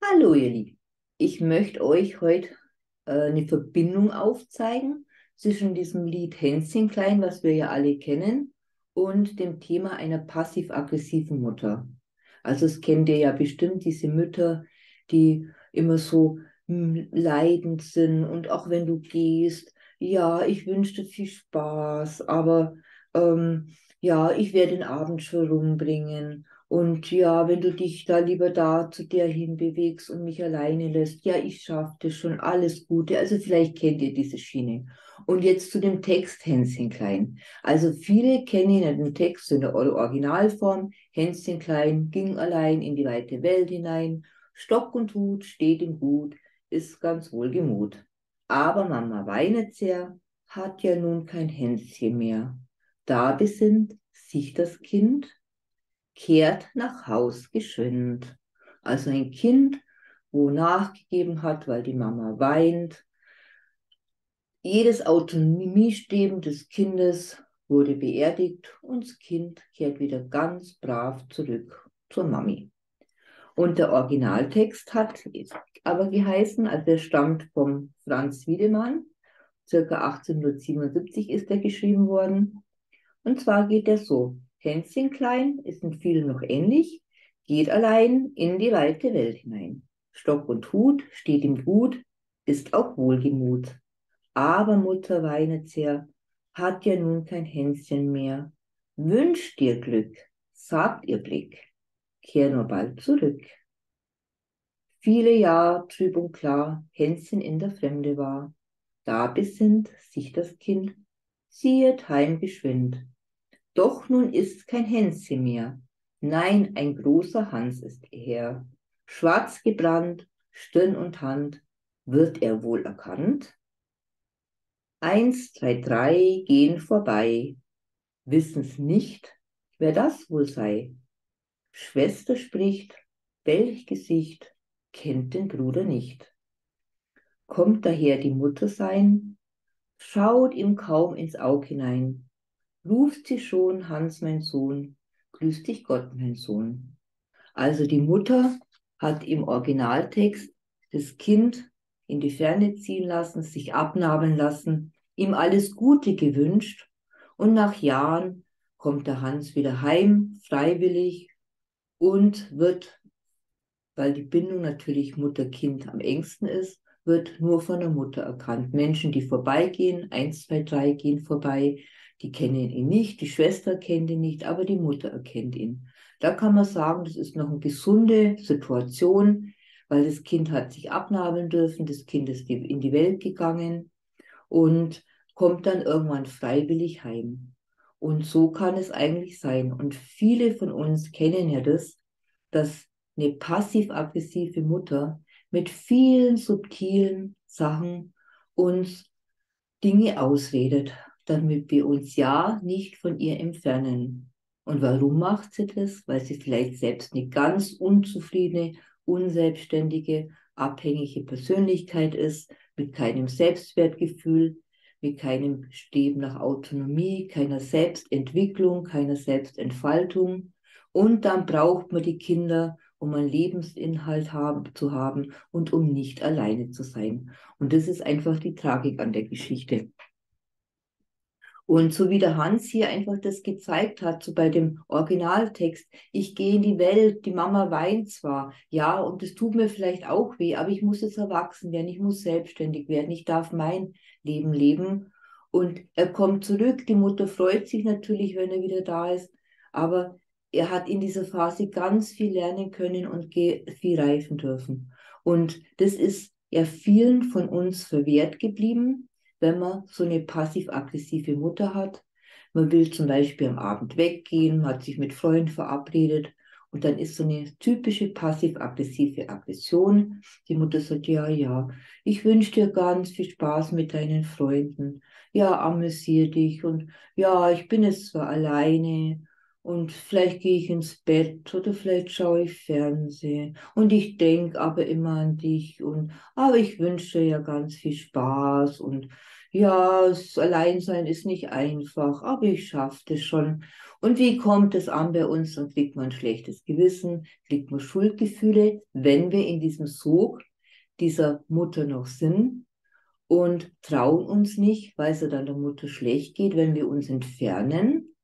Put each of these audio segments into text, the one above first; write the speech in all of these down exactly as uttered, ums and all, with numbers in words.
Hallo ihr Lieben, ich möchte euch heute äh, eine Verbindung aufzeigen zwischen diesem Lied Hänschen klein, was wir ja alle kennen, und dem Thema einer passiv-aggressiven Mutter. Also es kennt ihr ja bestimmt diese Mütter, die immer so mm, leidend sind und auch wenn du gehst, ja, ich wünsche dir viel Spaß, aber ähm, ja, ich werde den Abend schon rumbringen. Und ja, wenn du dich da lieber da zu der hinbewegst und mich alleine lässt, ja, ich schaffe das schon, alles Gute. Also vielleicht kennt ihr diese Schiene. Und jetzt zu dem Text Hänschen klein. Also viele kennen ja den Text in der Or- Originalform. Hänschen klein ging allein in die weite Welt hinein. Stock und Hut steht ihm gut, ist ganz wohlgemut. Aber Mama weinet sehr, hat ja nun kein Hänschen mehr. Da besinnt sich das Kind, kehrt nach Haus geschwind. Also ein Kind, wo nachgegeben hat, weil die Mama weint. Jedes Autonomiestreben des Kindes wurde beerdigt und das Kind kehrt wieder ganz brav zurück zur Mami. Und der Originaltext hat aber geheißen, also der stammt vom Franz Wiedemann, circa achtzehnhundertsiebenundsiebzig ist er geschrieben worden. Und zwar geht er so: Hänschen klein ist in vielen noch ähnlich, geht allein in die weite Welt hinein. Stock und Hut steht ihm gut, ist auch wohlgemut. Aber Mutter weinet sehr, hat ja nun kein Hänschen mehr. Wünscht dir Glück, sagt ihr Blick, kehr nur bald zurück. Viele Jahr trüb und klar Hänschen in der Fremde war. Da besinnt sich das Kind, ziehet heim geschwind. Doch nun ist's kein Hänschen mehr. Nein, ein großer Hans ist er. Schwarz gebrannt, Stirn und Hand, wird er wohl erkannt? Eins, zwei, drei gehen vorbei, wissen's nicht, wer das wohl sei. Schwester spricht, welch Gesicht, kennt den Bruder nicht. Kommt daher die Mutter sein, schaut ihm kaum ins Aug hinein, ruft sie schon, Hans, mein Sohn, grüß dich Gott, mein Sohn. Also die Mutter hat im Originaltext das Kind in die Ferne ziehen lassen, sich abnabeln lassen, ihm alles Gute gewünscht und nach Jahren kommt der Hans wieder heim, freiwillig und wird, weil die Bindung natürlich Mutter-Kind am engsten ist, wird nur von der Mutter erkannt. Menschen, die vorbeigehen, eins, zwei, drei gehen vorbei, die kennen ihn nicht, die Schwester kennt ihn nicht, aber die Mutter erkennt ihn. Da kann man sagen, das ist noch eine gesunde Situation, weil das Kind hat sich abnabeln dürfen, das Kind ist in die Welt gegangen und kommt dann irgendwann freiwillig heim. Und so kann es eigentlich sein. Und viele von uns kennen ja das, dass eine passiv-aggressive Mutter mit vielen subtilen Sachen uns Dinge ausredet, damit wir uns ja nicht von ihr entfernen. Und warum macht sie das? Weil sie vielleicht selbst eine ganz unzufriedene, unselbstständige, abhängige Persönlichkeit ist, mit keinem Selbstwertgefühl, mit keinem Streben nach Autonomie, keiner Selbstentwicklung, keiner Selbstentfaltung. Und dann braucht man die Kinder, um einen Lebensinhalt haben, zu haben und um nicht alleine zu sein. Und das ist einfach die Tragik an der Geschichte. Und so wie der Hans hier einfach das gezeigt hat, so bei dem Originaltext, ich gehe in die Welt, die Mama weint zwar, ja, und es tut mir vielleicht auch weh, aber ich muss jetzt erwachsen werden, ich muss selbstständig werden, ich darf mein Leben leben. Und er kommt zurück, die Mutter freut sich natürlich, wenn er wieder da ist, aber er hat in dieser Phase ganz viel lernen können und viel reifen dürfen. Und das ist ja vielen von uns verwehrt geblieben, wenn man so eine passiv-aggressive Mutter hat. Man will zum Beispiel am Abend weggehen, man hat sich mit Freunden verabredet und dann ist so eine typische passiv-aggressive Aggression. Die Mutter sagt, ja, ja, ich wünsche dir ganz viel Spaß mit deinen Freunden. Ja, amüsier dich und ja, ich bin jetzt zwar alleine und vielleicht gehe ich ins Bett oder vielleicht schaue ich Fernsehen und ich denke aber immer an dich und aber ich wünsche dir ja ganz viel Spaß und ja, das Alleinsein ist nicht einfach, aber ich schaffe das schon. Und wie kommt es an bei uns? Dann kriegt man ein schlechtes Gewissen, kriegt man Schuldgefühle, wenn wir in diesem Sog dieser Mutter noch sind und trauen uns nicht, weil es ja dann der Mutter schlecht geht, wenn wir uns entfernen,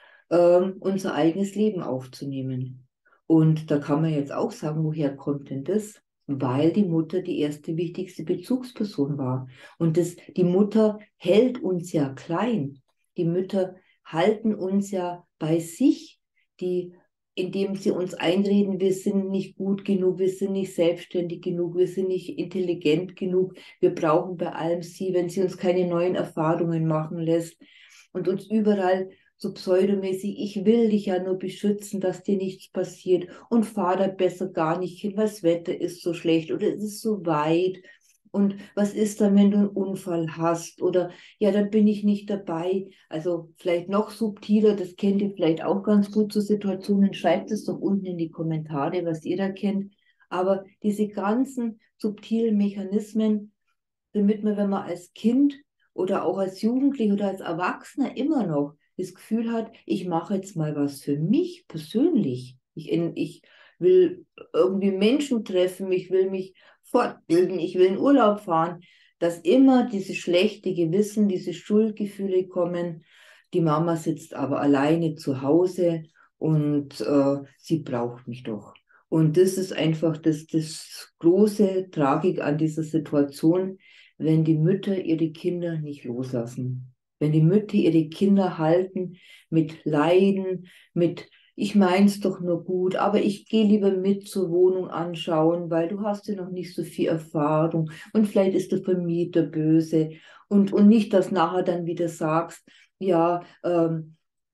ähm, unser eigenes Leben aufzunehmen. Und da kann man jetzt auch sagen, woher kommt denn das? Weil die Mutter die erste wichtigste Bezugsperson war. Und das, die Mutter hält uns ja klein. Die Mütter halten uns ja bei sich, die, indem sie uns einreden, wir sind nicht gut genug, wir sind nicht selbstständig genug, wir sind nicht intelligent genug, wir brauchen bei allem sie, wenn sie uns keine neuen Erfahrungen machen lässt und uns überall so pseudomäßig, ich will dich ja nur beschützen, dass dir nichts passiert und fahr da besser gar nicht hin, weil das Wetter ist so schlecht oder es ist so weit. Und was ist dann, wenn du einen Unfall hast? Oder ja, dann bin ich nicht dabei. Also vielleicht noch subtiler, das kennt ihr vielleicht auch ganz gut zu Situationen. Schreibt es doch unten in die Kommentare, was ihr da kennt. Aber diese ganzen subtilen Mechanismen, damit man, wenn man als Kind oder auch als Jugendlicher oder als Erwachsener immer noch das Gefühl hat, ich mache jetzt mal was für mich persönlich. Ich, ich will irgendwie Menschen treffen, ich will mich fortbilden, ich will in Urlaub fahren, dass immer diese schlechte Gewissen, diese Schuldgefühle kommen. Die Mama sitzt aber alleine zu Hause und äh, sie braucht mich doch. Und das ist einfach das, das große Tragik an dieser Situation, wenn die Mütter ihre Kinder nicht loslassen. Wenn die Mütter ihre Kinder halten mit Leiden, mit ich mein's doch nur gut, aber ich gehe lieber mit zur Wohnung anschauen, weil du hast ja noch nicht so viel Erfahrung und vielleicht ist der Vermieter böse und, und nicht, dass nachher dann wieder sagst, ja, ähm,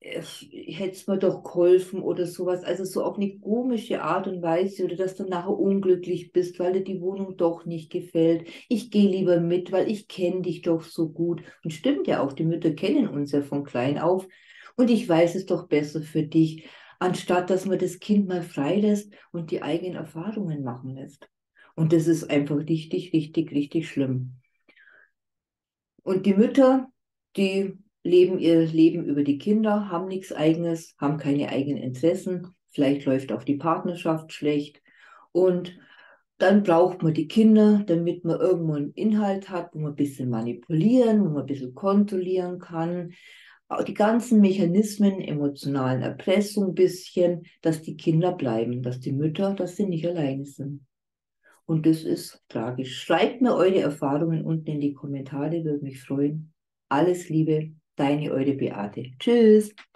hätte es mir doch geholfen oder sowas. Also so auf eine komische Art und Weise oder dass du nachher unglücklich bist, weil dir die Wohnung doch nicht gefällt. Ich gehe lieber mit, weil ich kenne dich doch so gut. Und stimmt ja auch, die Mütter kennen uns ja von klein auf. Und ich weiß es doch besser für dich, anstatt dass man das Kind mal freilässt und die eigenen Erfahrungen machen lässt. Und das ist einfach richtig, richtig, richtig schlimm. Und die Mütter, die leben ihr Leben über die Kinder, haben nichts Eigenes, haben keine eigenen Interessen. Vielleicht läuft auch die Partnerschaft schlecht. Und dann braucht man die Kinder, damit man irgendwo einen Inhalt hat, wo man ein bisschen manipulieren, wo man ein bisschen kontrollieren kann. Auch die ganzen Mechanismen emotionalen Erpressung ein bisschen, dass die Kinder bleiben, dass die Mütter, dass sie nicht alleine sind. Und das ist tragisch. Schreibt mir eure Erfahrungen unten in die Kommentare, würde mich freuen. Alles Liebe, deine eure Beate. Tschüss.